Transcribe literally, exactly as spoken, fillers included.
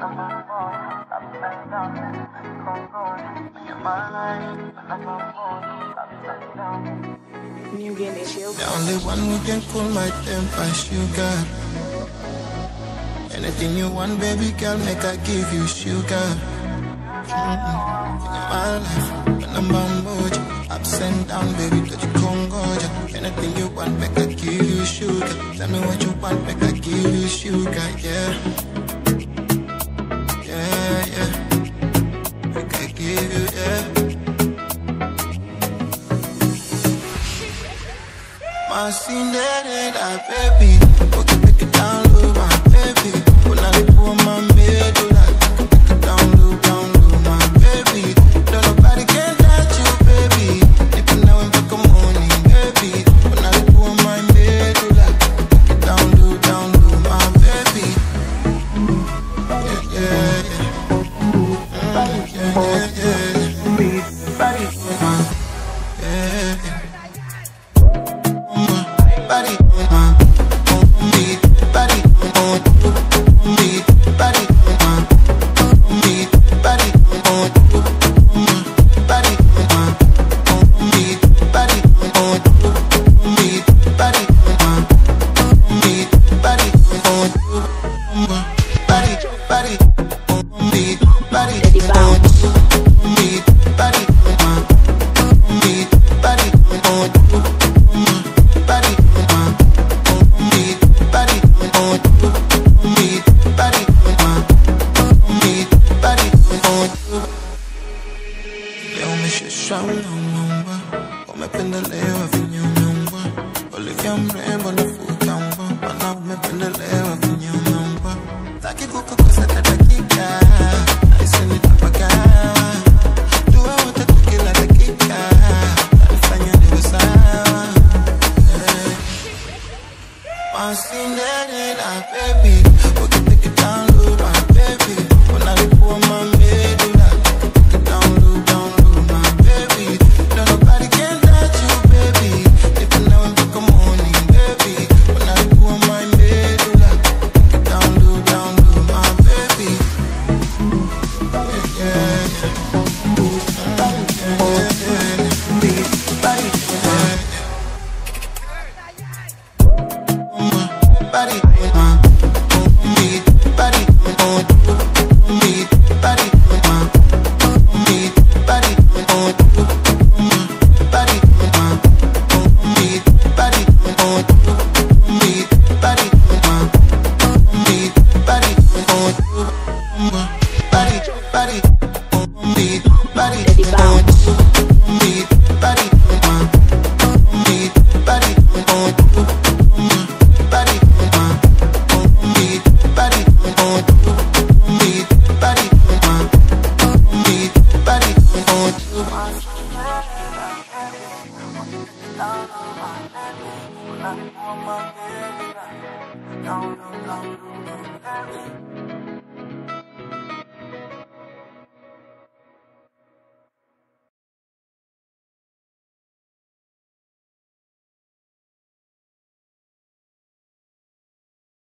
You get this shit. The only one who can cool my temper, sugar. Anything you want, baby girl, make I give you sugar. Mm-hmm. In my life, when I'm on mood, ups and down, baby, touch you Congo. Anything you want, make I give you sugar. Tell me what you want, make I give you sugar, yeah. Yeah, yeah. Make I give you, yeah. My Cinderella, baby, okay, take it down low, my baby. When I live on my middle, take it down low, down low, my baby. No nobody can touch you, baby. If you know I'm back morning, baby. When I live on my middle, take it down low, down low, my baby. Yeah, yeah, yeah. Mm, yeah, yeah, yeah. Body, my, yeah, yeah. Body on my own beat, body on beat, body on my beat, body on body on my own beat, body on beat, body on my beat, body on body, body on beat, body on beat, body on my beat, body on body. Come pendeleo finyo nyumba, olivia mrembo na fukamba, wana me pendeleo finyo nyumba. Taki kuka kosa dakika, aiseni tapaka. Dua wote tukila dakika, alifanya niwe sawa. My Cinderella, baby, okay, take it down low, my baby. When I live on my middle, take it down low, down low, my baby. No nobody can touch you, baby. If you know I'm back morning, baby. When I live on my middle, take it down low, down low, my baby. Yeah, yeah, yeah. Yeah, yeah, yeah. Body, yeah. Body on my own beat, body on beat, body on my beat, body on body on my own beat, body on beat, body on my beat, body on body, body on beat, body on beat, body on my beat, body on body, Don't, don't, don't, don't, don't,